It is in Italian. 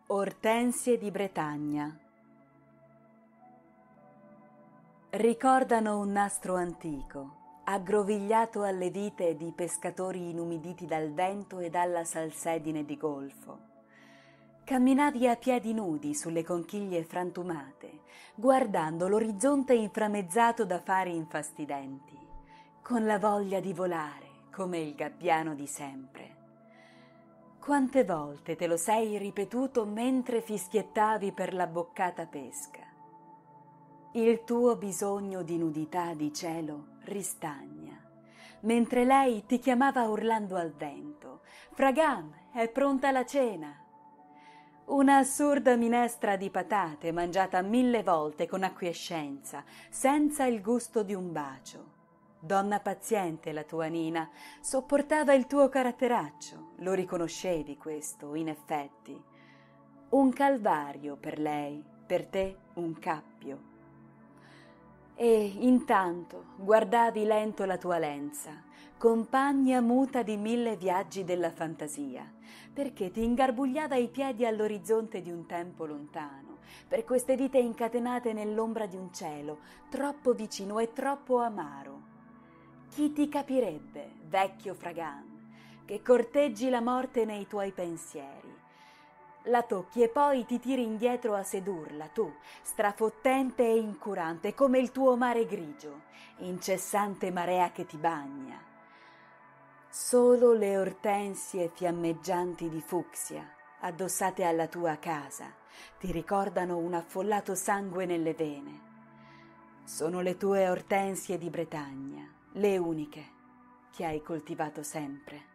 Ortensie di Bretagna. Ricordano un nastro antico, aggrovigliato alle vite di pescatori inumiditi dal vento e dalla salsedine di golfo. Camminavi a piedi nudi sulle conchiglie frantumate, guardando l'orizzonte inframmezzato da fari infastidenti, con la voglia di volare come il gabbiano di sempre. Quante volte te lo sei ripetuto mentre fischiettavi per la boccata pesca? Il tuo bisogno di nudità di cielo ristagna, mentre lei ti chiamava urlando al vento: «Fragam, è pronta la cena!» Una assurda minestra di patate mangiata 1000 volte con acquiescenza, senza il gusto di un bacio. Donna paziente la tua Nina, sopportava il tuo caratteraccio, lo riconoscevi questo, in effetti. Un calvario per lei, per te un cappio. E intanto guardavi lento la tua lenza, compagna muta di 1000 viaggi della fantasia, perché ti ingarbugliava i piedi all'orizzonte di un tempo lontano, per queste vite incatenate nell'ombra di un cielo, troppo vicino e troppo amaro. Chi ti capirebbe, vecchio Fragam, che corteggi la morte nei tuoi pensieri? La tocchi e poi ti tiri indietro a sedurla, tu, strafottente e incurante, come il tuo mare grigio, incessante marea che ti bagna. Solo le ortensie fiammeggianti di fucsia, addossate alla tua casa, ti ricordano un affollato sangue nelle vene. Sono le tue ortensie di Bretagna, le uniche che hai coltivato sempre.